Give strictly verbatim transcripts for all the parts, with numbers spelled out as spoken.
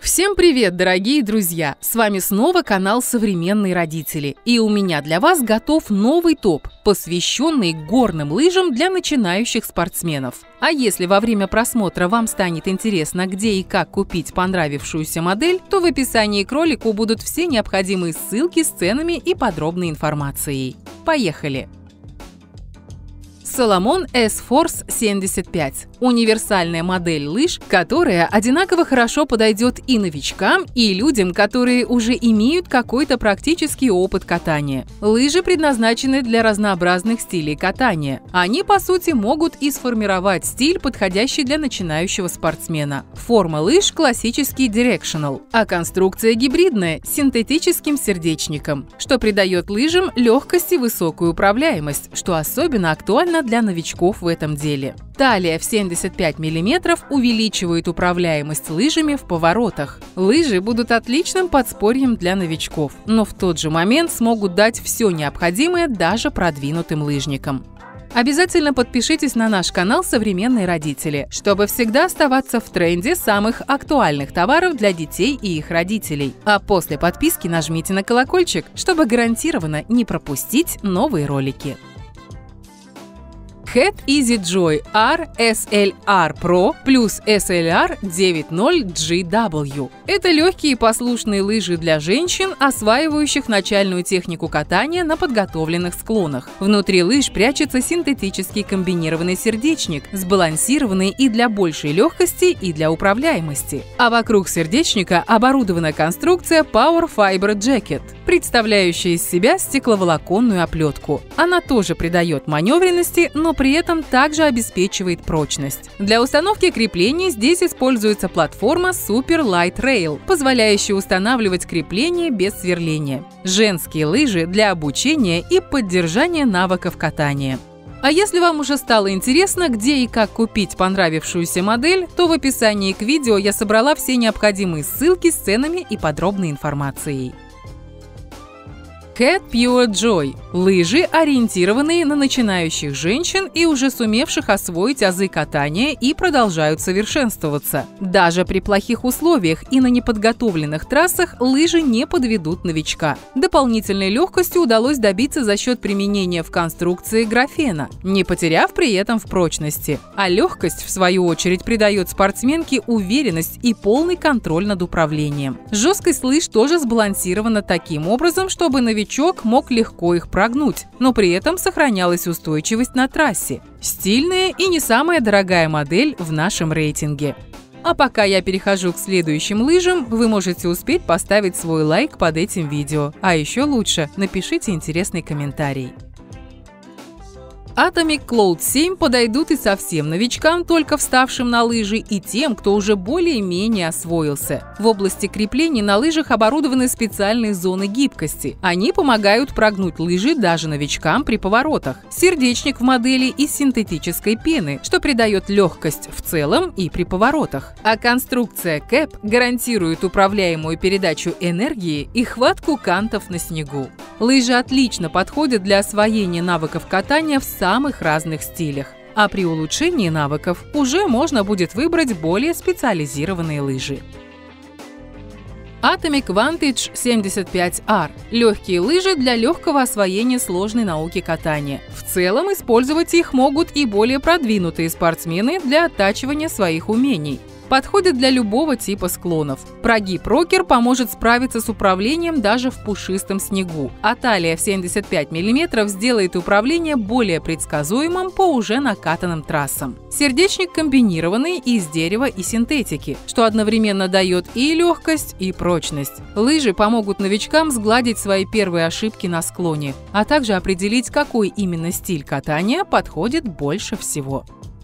Всем привет, дорогие друзья! С вами снова канал «Современные родители». И у меня для вас готов новый топ, посвященный горным лыжам для начинающих спортсменов. А если во время просмотра вам станет интересно, где и как купить понравившуюся модель, то в описании к ролику будут все необходимые ссылки с ценами и подробной информацией. Поехали! Salomon S-Force семьдесят пять – универсальная модель лыж, которая одинаково хорошо подойдет и новичкам, и людям, которые уже имеют какой-то практический опыт катания. Лыжи предназначены для разнообразных стилей катания. Они, по сути, могут и сформировать стиль, подходящий для начинающего спортсмена. Форма лыж – классический directional, а конструкция гибридная – с синтетическим сердечником, что придает лыжам легкость и высокую управляемость, что особенно актуально для новичков в этом деле. Талия в семьдесят пять миллиметров увеличивает управляемость лыжами в поворотах. Лыжи будут отличным подспорьем для новичков, но в тот же момент смогут дать все необходимое даже продвинутым лыжникам. Обязательно подпишитесь на наш канал «Современные родители», чтобы всегда оставаться в тренде самых актуальных товаров для детей и их родителей. А после подписки нажмите на колокольчик, чтобы гарантированно не пропустить новые ролики. Cat Easy Joy R эс эл ар Pro плюс эс эл ар девять ноль джи дабл ю. Это легкие и послушные лыжи для женщин, осваивающих начальную технику катания на подготовленных склонах. Внутри лыж прячется синтетический комбинированный сердечник, сбалансированный и для большей легкости, и для управляемости. А вокруг сердечника оборудована конструкция Power Fiber Jacket, представляющая из себя стекловолоконную оплетку. Она тоже придает маневренности, но при этом также обеспечивает прочность. Для установки креплений здесь используется платформа Super Light Rail, позволяющая устанавливать крепление без сверления. Женские лыжи для обучения и поддержания навыков катания. А если вам уже стало интересно, где и как купить понравившуюся модель, то в описании к видео я собрала все необходимые ссылки с ценами и подробной информацией. Cat Pure Joy – лыжи, ориентированные на начинающих женщин и уже сумевших освоить азы катания и продолжают совершенствоваться. Даже при плохих условиях и на неподготовленных трассах лыжи не подведут новичка. Дополнительной легкостью удалось добиться за счет применения в конструкции графена, не потеряв при этом в прочности. А легкость, в свою очередь, придает спортсменке уверенность и полный контроль над управлением. Жесткость лыж тоже сбалансирована таким образом, чтобы новичок мог легко их прогнуть, но при этом сохранялась устойчивость на трассе. Стильная и не самая дорогая модель в нашем рейтинге. А пока я перехожу к следующим лыжам, вы можете успеть поставить свой лайк под этим видео. А еще лучше напишите интересный комментарий. Atomic Cloud семь подойдут и совсем новичкам, только вставшим на лыжи, и тем, кто уже более-менее освоился. В области креплений на лыжах оборудованы специальные зоны гибкости. Они помогают прогнуть лыжи даже новичкам при поворотах. Сердечник в модели из синтетической пены, что придает легкость в целом и при поворотах. А конструкция кэп гарантирует управляемую передачу энергии и хватку кантов на снегу. Лыжи отлично подходят для освоения навыков катания в самых разных стилях. А при улучшении навыков уже можно будет выбрать более специализированные лыжи. Atomic Vantage семьдесят пять ар – легкие лыжи для легкого освоения сложной науки катания. В целом использовать их могут и более продвинутые спортсмены для оттачивания своих умений. Подходит для любого типа склонов. Прогиб рокер поможет справиться с управлением даже в пушистом снегу, а талия в семьдесят пять миллиметров сделает управление более предсказуемым по уже накатанным трассам. Сердечник комбинированный из дерева и синтетики, что одновременно дает и легкость, и прочность. Лыжи помогут новичкам сгладить свои первые ошибки на склоне, а также определить, какой именно стиль катания подходит больше всего.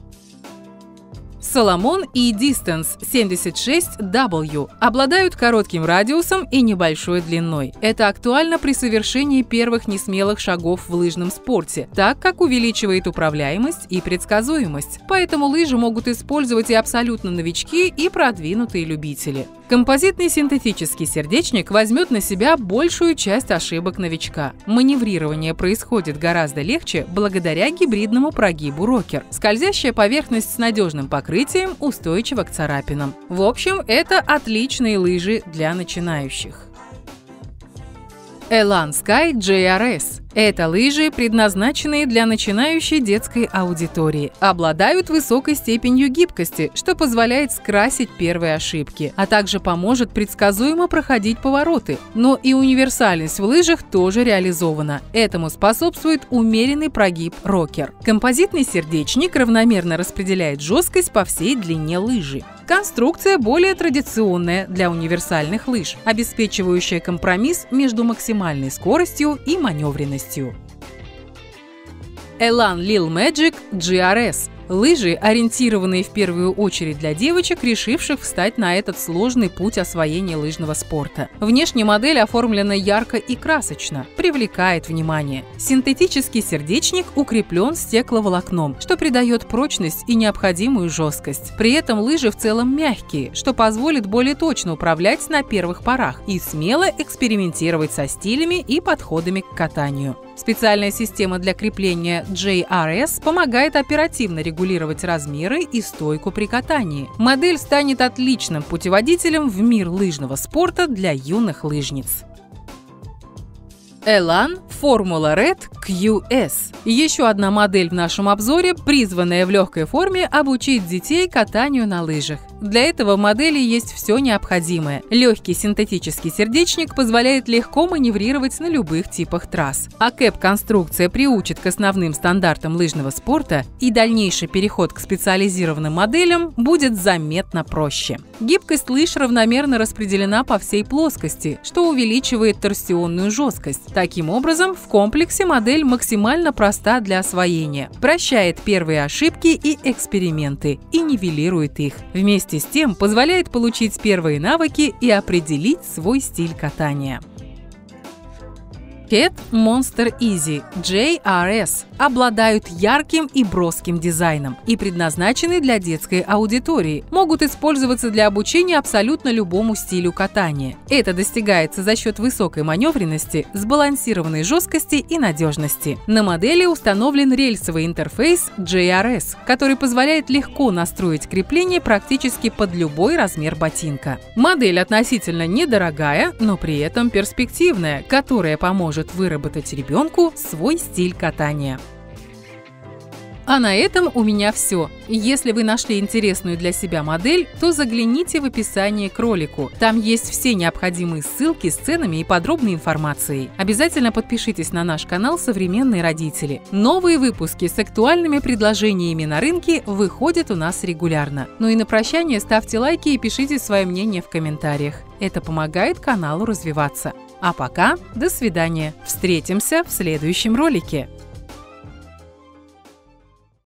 Salomon E-Distance семьдесят шесть дабл ю обладают коротким радиусом и небольшой длиной. Это актуально при совершении первых несмелых шагов в лыжном спорте, так как увеличивает управляемость и предсказуемость. Поэтому лыжи могут использовать и абсолютно новички, и продвинутые любители. Композитный синтетический сердечник возьмет на себя большую часть ошибок новичка. Маневрирование происходит гораздо легче благодаря гибридному прогибу рокер. Скользящая поверхность с надежным покрытием покрытием, устойчиво к царапинам. В общем, это отличные лыжи для начинающих. Elan Sky джей ар эс. Это лыжи, предназначенные для начинающей детской аудитории. Обладают высокой степенью гибкости, что позволяет скрасить первые ошибки, а также поможет предсказуемо проходить повороты. Но и универсальность в лыжах тоже реализована. Этому способствует умеренный прогиб рокер. Композитный сердечник равномерно распределяет жесткость по всей длине лыжи. Конструкция более традиционная для универсальных лыж, обеспечивающая компромисс между максимальной скоростью и маневренностью. Elan Lil Magic джи ар эс. Лыжи, ориентированные в первую очередь для девочек, решивших встать на этот сложный путь освоения лыжного спорта. Внешне модель оформлена ярко и красочно, привлекает внимание. Синтетический сердечник укреплен стекловолокном, что придает прочность и необходимую жесткость. При этом лыжи в целом мягкие, что позволит более точно управлять на первых порах и смело экспериментировать со стилями и подходами к катанию. Специальная система для крепления джей ар эс помогает оперативно регулировать размеры и стойку при катании. Модель станет отличным путеводителем в мир лыжного спорта для юных лыжниц. Elan Formula Red кью эс. Еще одна модель в нашем обзоре, призванная в легкой форме обучить детей катанию на лыжах. Для этого в модели есть все необходимое. Легкий синтетический сердечник позволяет легко маневрировать на любых типах трасс. А кэп-конструкция приучит к основным стандартам лыжного спорта, и дальнейший переход к специализированным моделям будет заметно проще. Гибкость лыж равномерно распределена по всей плоскости, что увеличивает торсионную жесткость. Таким образом, в комплексе модель максимально проста для освоения, прощает первые ошибки и эксперименты и нивелирует их. Вместе с тем позволяет получить первые навыки и определить свой стиль катания. Cat Monster Easy джей ар эс обладают ярким и броским дизайном и предназначены для детской аудитории, могут использоваться для обучения абсолютно любому стилю катания. Это достигается за счет высокой маневренности, сбалансированной жесткости и надежности. На модели установлен рельсовый интерфейс джей ар эс, который позволяет легко настроить крепление практически под любой размер ботинка. Модель относительно недорогая, но при этом перспективная, которая поможет выработать ребенку свой стиль катания. А на этом у меня все. Если вы нашли интересную для себя модель, то загляните в описание к ролику. Там есть все необходимые ссылки с ценами и подробной информацией. Обязательно подпишитесь на наш канал «Современные родители». Новые выпуски с актуальными предложениями на рынке выходят у нас регулярно. Ну и на прощание ставьте лайки и пишите свое мнение в комментариях. Это помогает каналу развиваться. А пока, до свидания. Встретимся в следующем ролике.